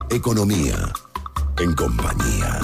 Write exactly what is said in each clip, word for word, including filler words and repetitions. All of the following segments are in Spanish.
Economía en compañía.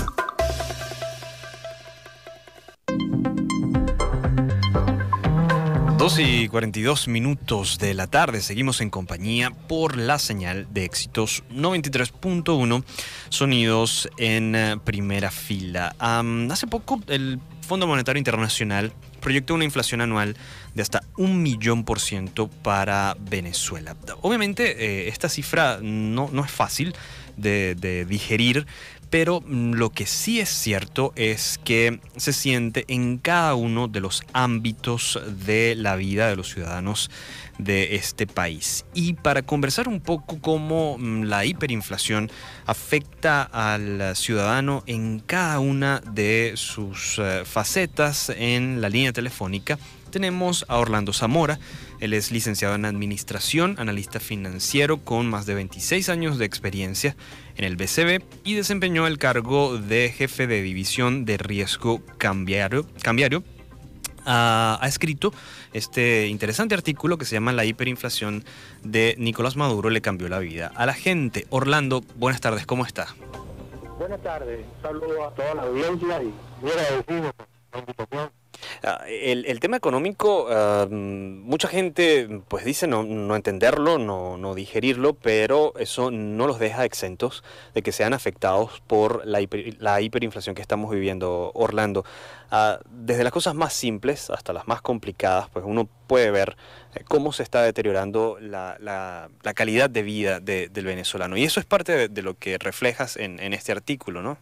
dos y cuarenta y dos minutos de la tarde, seguimos en compañía por la señal de Éxitos noventa y tres punto uno, sonidos en uh, primera fila. Um, hace poco el Fondo Monetario Internacional proyectó una inflación anual de hasta un millón por ciento para Venezuela. Obviamente eh, esta cifra no, no es fácil de, de digerir, pero lo que sí es cierto es que se siente en cada uno de los ámbitos de la vida de los ciudadanos de este país. Y para conversar un poco cómo la hiperinflación afecta al ciudadano en cada una de sus facetas en la línea telefónica, tenemos a Orlando Zamora. Él es licenciado en Administración, analista financiero con más de veintiséis años de experiencia en el B C B y desempeñó el cargo de jefe de división de riesgo cambiario. cambiario. Uh, ha escrito este interesante artículo que se llama La hiperinflación de Nicolás Maduro le cambió la vida a la gente. Orlando, buenas tardes, ¿cómo está? Buenas tardes, un saludo a toda la audiencia y muy agradecido por la invitación. Uh, el, el tema económico, uh, mucha gente pues dice no, no entenderlo, no, no digerirlo, pero eso no los deja exentos de que sean afectados por la, hiper, la hiperinflación que estamos viviendo, Orlando. Uh, desde las cosas más simples hasta las más complicadas, pues uno puede ver eh, cómo se está deteriorando la, la, la calidad de vida de, del venezolano. Y eso es parte de, de lo que reflejas en, en este artículo, ¿no?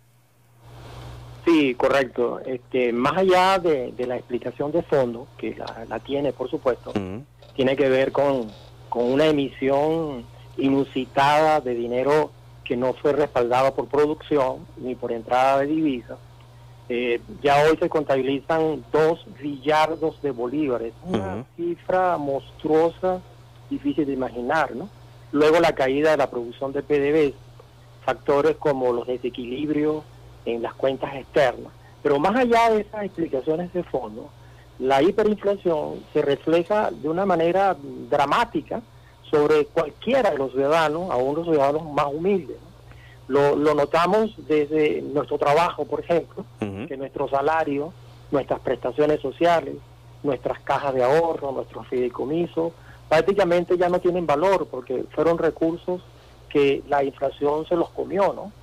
Sí, correcto. Este, más allá de, de la explicación de fondo, que la, la tiene, por supuesto, uh-huh. tiene que ver con, con una emisión inusitada de dinero que no fue respaldada por producción ni por entrada de divisas. Eh, ya hoy se contabilizan dos billardos de bolívares, una uh-huh. cifra monstruosa, difícil de imaginar, ¿no? Luego la caída de la producción de P D V S, factores como los desequilibrios en las cuentas externas. Pero más allá de esas explicaciones de fondo, la hiperinflación se refleja de una manera dramática sobre cualquiera de los ciudadanos, aún los ciudadanos más humildes, ¿no? Lo, lo notamos desde nuestro trabajo, por ejemplo, uh-huh. que nuestro salario, nuestras prestaciones sociales, nuestras cajas de ahorro, nuestros fideicomisos, prácticamente ya no tienen valor porque fueron recursos que la inflación se los comió, ¿no?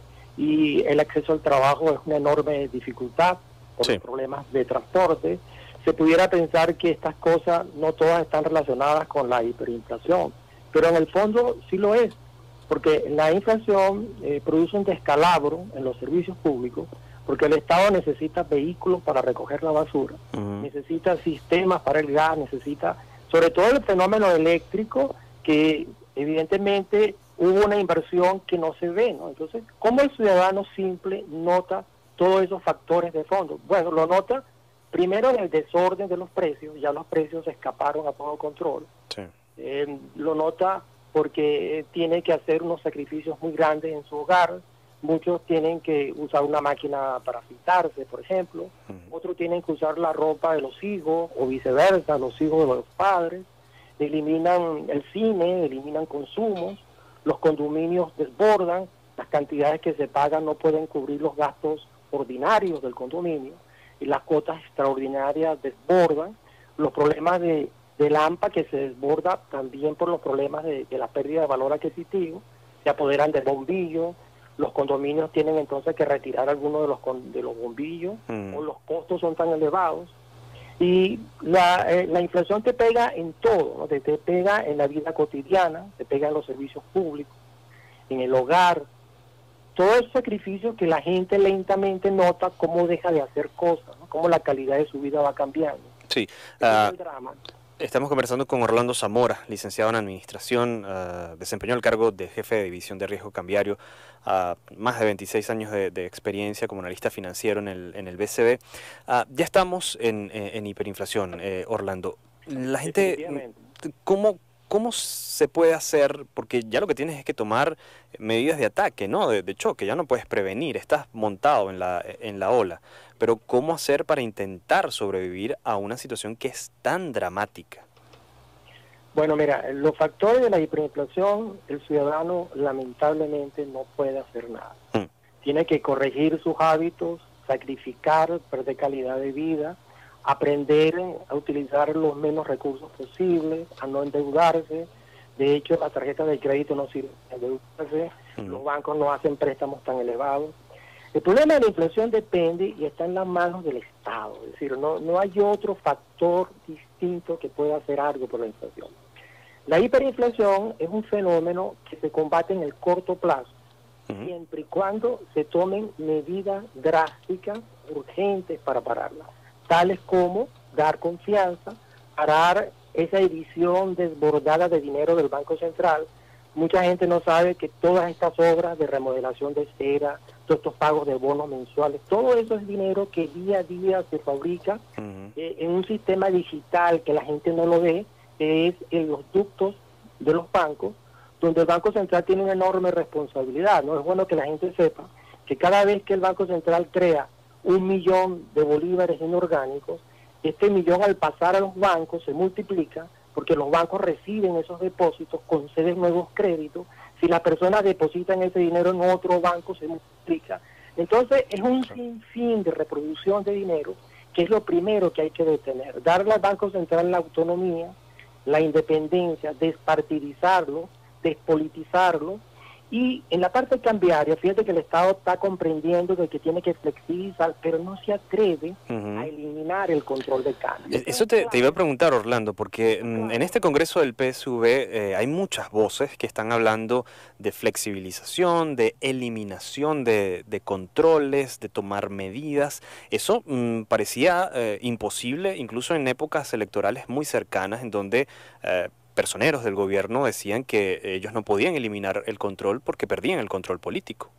Y el acceso al trabajo es una enorme dificultad por sí. los problemas de transporte. Se pudiera pensar que estas cosas no todas están relacionadas con la hiperinflación, pero en el fondo sí lo es, porque la inflación eh, produce un descalabro en los servicios públicos, porque el Estado necesita vehículos para recoger la basura, uh-huh. necesita sistemas para el gas, necesita, sobre todo el fenómeno eléctrico, que evidentemente hubo una inversión que no se ve, ¿no? Entonces, ¿cómo el ciudadano simple nota todos esos factores de fondo? Bueno, lo nota primero en el desorden de los precios, ya los precios escaparon a todo control. Sí. Eh, lo nota porque tiene que hacer unos sacrificios muy grandes en su hogar. Muchos tienen que usar una máquina para afeitarse, por ejemplo. Uh-huh. Otros tienen que usar la ropa de los hijos o viceversa, los hijos de los padres. Eliminan el cine, eliminan consumos. Los condominios desbordan, las cantidades que se pagan no pueden cubrir los gastos ordinarios del condominio, y las cuotas extraordinarias desbordan, los problemas de, del A M P A que se desborda también por los problemas de, de la pérdida de valor adquisitivo, se apoderan de bombillos, los condominios tienen entonces que retirar algunos de los, de los bombillos, mm. o los costos son tan elevados, y la, eh, la inflación te pega en todo, ¿no? te, te pega en la vida cotidiana, te pega en los servicios públicos, en el hogar, todos esos sacrificios que la gente lentamente nota cómo deja de hacer cosas, ¿no? Cómo la calidad de su vida va cambiando. Sí, uh, estamos conversando con Orlando Zamora, licenciado en Administración, uh, desempeñó el cargo de jefe de división de riesgo cambiario, uh, más de veintiséis años de, de experiencia como analista financiero en el, en el B C B. Uh, ya estamos en, en, en hiperinflación, eh, Orlando. La gente, ¿cómo, ¿cómo se puede hacer? Porque ya lo que tienes es que tomar medidas de ataque, ¿no? De, de choque, ya no puedes prevenir, estás montado en la, en la ola. Pero ¿cómo hacer para intentar sobrevivir a una situación que es tan dramática? Bueno, mira, los factores de la hiperinflación, el ciudadano lamentablemente no puede hacer nada. Mm. Tiene que corregir sus hábitos, sacrificar, perder calidad de vida, aprender a utilizar los menos recursos posibles, a no endeudarse. De hecho, la tarjeta de crédito no sirve para endeudarse, mm. los bancos no hacen préstamos tan elevados. El problema de la inflación depende y está en las manos del Estado, es decir, no, no hay otro factor distinto que pueda hacer algo por la inflación. La hiperinflación es un fenómeno que se combate en el corto plazo, uh-huh. siempre y cuando se tomen medidas drásticas, urgentes para pararla, tales como dar confianza, parar esa edición desbordada de dinero del Banco Central. Mucha gente no sabe que todas estas obras de remodelación de cera, todos estos pagos de bonos mensuales, todo eso es dinero que día a día se fabrica uh-huh. eh, en un sistema digital que la gente no lo ve, que es en los ductos de los bancos, donde el Banco Central tiene una enorme responsabilidad. No es bueno que la gente sepa que cada vez que el Banco Central crea un millón de bolívares inorgánicos, este millón al pasar a los bancos se multiplica, porque los bancos reciben esos depósitos, conceden nuevos créditos. Si las personas depositan ese dinero en otro banco, se multiplica. Entonces, es un sinfín de reproducción de dinero, que es lo primero que hay que detener. Darle al Banco Central la autonomía, la independencia, despartidizarlo, despolitizarlo. Y en la parte cambiaria, fíjate que el Estado está comprendiendo de que tiene que flexibilizar, pero no se atreve uh-huh. a eliminar el control de cambio. Eso te, te iba a preguntar, Orlando, porque claro. en este Congreso del P S V eh, hay muchas voces que están hablando de flexibilización, de eliminación de, de controles, de tomar medidas. Eso mm, parecía eh, imposible, incluso en épocas electorales muy cercanas, en donde Eh, personeros del gobierno decían que ellos no podían eliminar el control porque perdían el control político.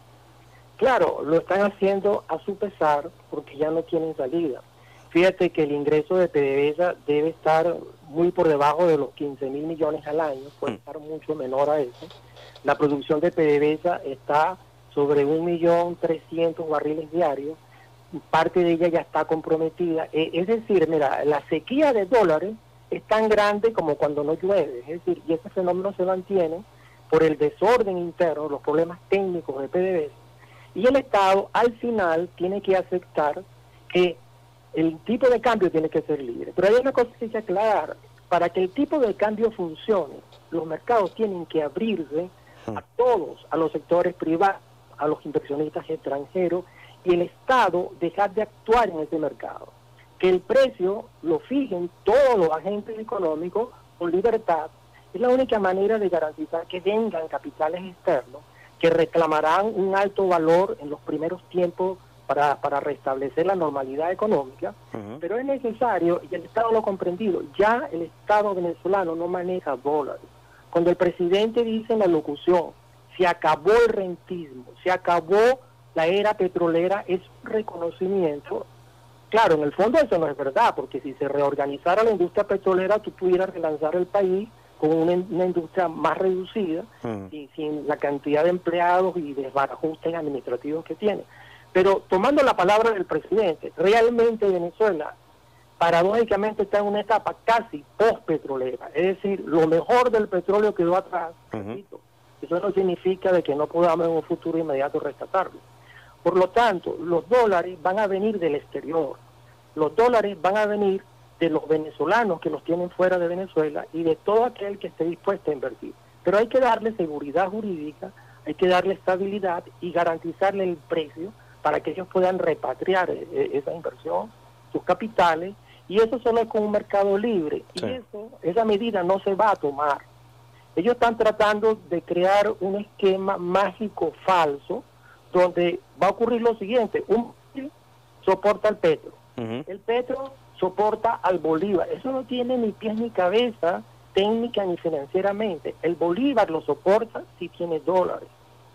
Claro, lo están haciendo a su pesar porque ya no tienen salida. Fíjate que el ingreso de PDVSA debe estar muy por debajo de los quince mil millones al año, puede mm. estar mucho menor a eso. La producción de PDVSA está sobre un millón trescientos barriles diarios, parte de ella ya está comprometida. Es decir, mira, la sequía de dólares es tan grande como cuando no llueve, es decir, y ese fenómeno se mantiene por el desorden interno, los problemas técnicos de PDVSA, y el Estado al final tiene que aceptar que el tipo de cambio tiene que ser libre. Pero hay una cosa que hay que aclarar, para que el tipo de cambio funcione, los mercados tienen que abrirse a todos, a los sectores privados, a los inversionistas extranjeros, y el Estado dejar de actuar en ese mercado. Que el precio lo fijen todos los agentes económicos con libertad, es la única manera de garantizar que vengan capitales externos que reclamarán un alto valor en los primeros tiempos para, para restablecer la normalidad económica, uh-huh. pero es necesario, y el Estado lo ha comprendido, ya el Estado venezolano no maneja dólares. Cuando el presidente dice en la locución, se acabó el rentismo, se acabó la era petrolera, es un reconocimiento. Claro, en el fondo eso no es verdad, porque si se reorganizara la industria petrolera, tú pudieras relanzar el país con una, una industria más reducida, mm. y sin la cantidad de empleados y desbarajustes administrativos que tiene. Pero tomando la palabra del presidente, realmente Venezuela, paradójicamente, está en una etapa casi post-petrolera, es decir, lo mejor del petróleo quedó atrás. Uh-huh. Eso no significa de que no podamos en un futuro inmediato rescatarlo. Por lo tanto, los dólares van a venir del exterior, los dólares van a venir de los venezolanos que los tienen fuera de Venezuela y de todo aquel que esté dispuesto a invertir. Pero hay que darle seguridad jurídica, hay que darle estabilidad y garantizarle el precio para que ellos puedan repatriar eh, esa inversión, sus capitales, y eso solo es con un mercado libre. Sí. Y eso, esa medida no se va a tomar. Ellos están tratando de crear un esquema mágico falso, donde va a ocurrir lo siguiente: un soporta el petro, uh-huh. el petro soporta al bolívar. Eso no tiene ni pies ni cabeza, técnica ni financieramente. El bolívar lo soporta si tiene dólares.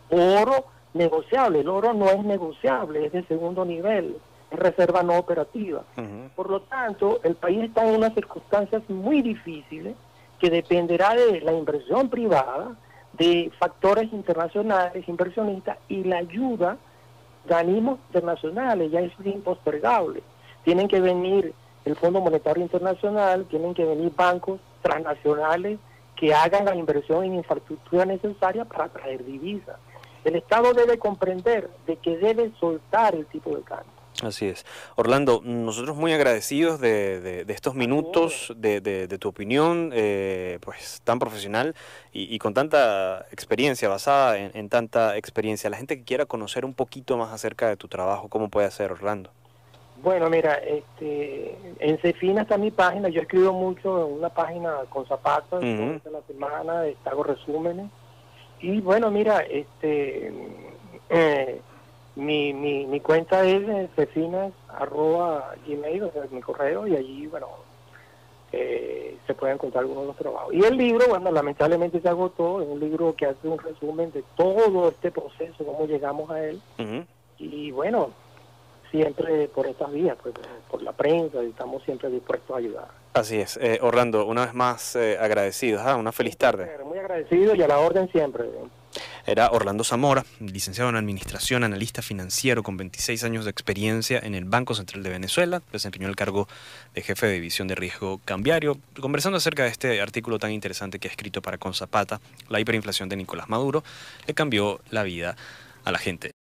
Oro negociable, el oro no es negociable, es de segundo nivel, es reserva no operativa. Uh-huh. Por lo tanto, el país está en unas circunstancias muy difíciles que dependerá de la inversión privada, de factores internacionales, inversionistas, y la ayuda de organismos internacionales. Ya es impostergable. Tienen que venir el Fondo Monetario Internacional, tienen que venir bancos transnacionales que hagan la inversión en infraestructura necesaria para traer divisas. El Estado debe comprender de que debe soltar el tipo de cambio. Así es. Orlando, nosotros muy agradecidos de, de, de estos minutos, de, de, de tu opinión, eh, pues tan profesional y, y con tanta experiencia, basada en, en tanta experiencia. La gente que quiera conocer un poquito más acerca de tu trabajo, ¿cómo puede hacer, Orlando? Bueno, mira, este, en Cefina está mi página. Yo escribo mucho en una página con zapatos, uh-huh. de la semana, hago resúmenes. Y bueno, mira, este... Eh, Mi, mi, mi cuenta es cefinas arroba gmail, o sea, mi correo, y allí, bueno, eh, se pueden encontrar algunos de los trabajos. Y el libro, bueno, lamentablemente se agotó, es un libro que hace un resumen de todo este proceso, cómo llegamos a él. Uh-huh. Y bueno, siempre por estas vías, pues, por la prensa, y estamos siempre dispuestos a ayudar. Así es. Eh, Orlando, una vez más eh, agradecido, ¿ah? Una feliz tarde. Muy agradecido y a la orden siempre. Era Orlando Zamora, licenciado en Administración, analista financiero con veintiséis años de experiencia en el Banco Central de Venezuela. Desempeñó el cargo de jefe de división de riesgo cambiario, conversando acerca de este artículo tan interesante que ha escrito para Con Zapata, la hiperinflación de Nicolás Maduro, le cambió la vida a la gente.